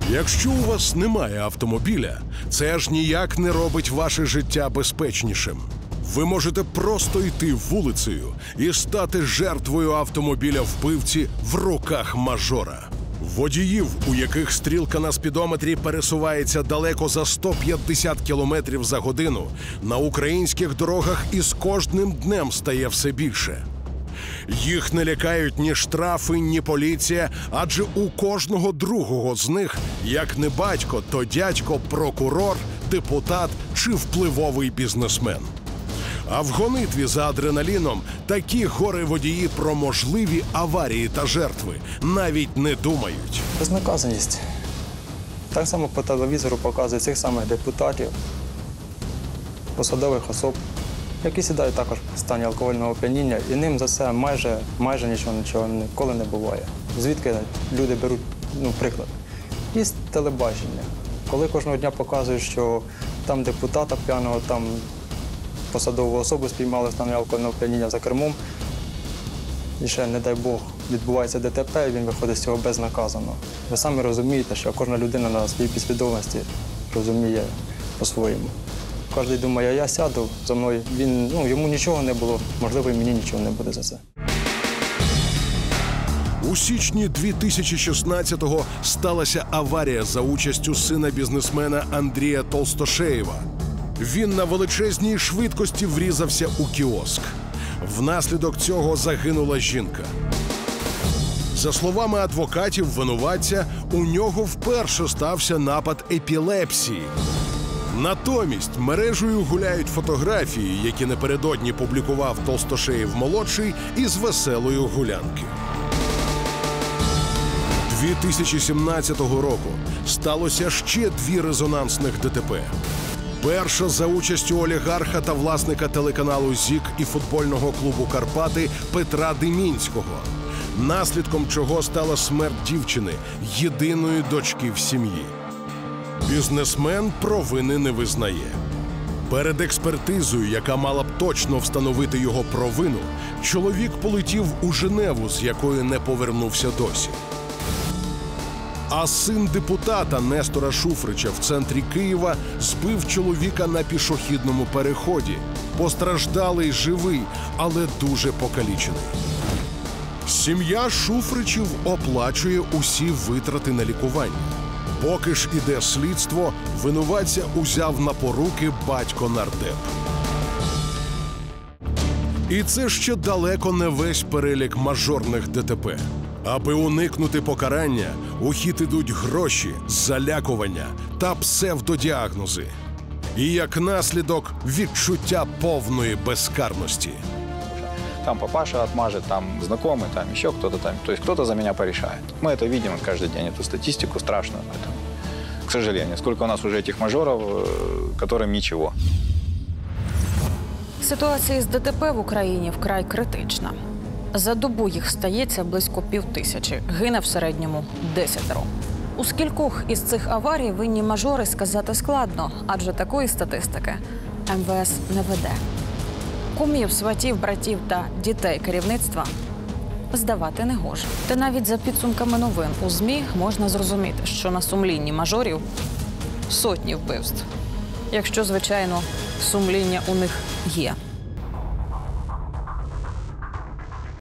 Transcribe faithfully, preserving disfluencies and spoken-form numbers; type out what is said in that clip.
Якщо у вас немає автомобіля, це ж ніяк не робить ваше життя безпечнішим. Ви можете просто йти вулицею і стати жертвою автомобіля-вбивці в руках мажора. Водіїв, у яких стрілка на спідометрі пересувається далеко за сто п'ятдесят кілометрів за годину, на українських дорогах із кожним днем стає все більше. Їх не лякають ні штрафи, ні поліція, адже у кожного другого з них, як не батько, то дядько, прокурор, депутат чи впливовий бізнесмен. А в гонитві за адреналіном такі горе-водії про можливі аварії та жертви навіть не думають. Безнаказаність. Так само по телевізору показують цих самих депутатів, посадових особ, які сідають також в стані алкогольного оп'яніння, і ним за це майже, майже нічого, нічого ніколи не буває. Звідки люди беруть, ну, приклад? Із телебачення. Коли кожного дня показують, що там депутата п'яного, там посадову особу спіймали в стані алкогольного оп'яніння за кермом, і ще, не дай Бог, відбувається ДТП, і він виходить з цього безнаказано. Ви самі розумієте, що кожна людина на своїй підсвідомості розуміє по-своєму. Кожен думає, я сяду, за мною, він, ну, йому нічого не було, можливо, і мені нічого не буде за це. У січні дві тисячі шістнадцятого сталася аварія за участю сина бізнесмена Андрія Толстошеєва. Він на величезній швидкості врізався у кіоск. Внаслідок цього загинула жінка. За словами адвокатів винуватця, у нього вперше стався напад епілепсії. Натомість мережею гуляють фотографії, які напередодні публікував Толстошеєв-молодший із веселої гулянки. дві тисячі сімнадцятого року сталося ще дві резонансних ДТП. Перша за участю олігарха та власника телеканалу ЗІК і футбольного клубу «Карпати» Петра Демінського, наслідком чого стала смерть дівчини, єдиної дочки в сім'ї. Бізнесмен провини не визнає. Перед експертизою, яка мала б точно встановити його провину, чоловік полетів у Женеву, з якої не повернувся досі. А син депутата Нестора Шуфрича в центрі Києва збив чоловіка на пішохідному переході. Постраждалий живий, але дуже покалічений. Сім'я Шуфричів оплачує усі витрати на лікування. Поки ж іде слідство, винуватця узяв на поруки батько-нардеп. І це ще далеко не весь перелік мажорних ДТП. Аби уникнути покарання, у хід ідуть гроші, залякування та псевдодіагнози. І як наслідок – відчуття повної безкарності. Там папаша отмажет, там знакомый, там еще кто-то там. То есть кто-то за меня порешает. Мы это видим каждый день, эту статистику страшную. Это, к сожалению, сколько у нас уже этих мажоров, которым ничего. Ситуація з ДТП в Україні вкрай критична. За добу їх стається близько півтисячі, гине в середньому десятеро. У скількох із цих аварій винні мажори сказати складно, адже такої статистики ем ве ес не веде. Кумів, сватів, братів та дітей керівництва здавати не гоже. Та навіть за підсумками новин у ЗМІ можна зрозуміти, що на сумлінні мажорів сотні вбивств. Якщо, звичайно, сумління у них є.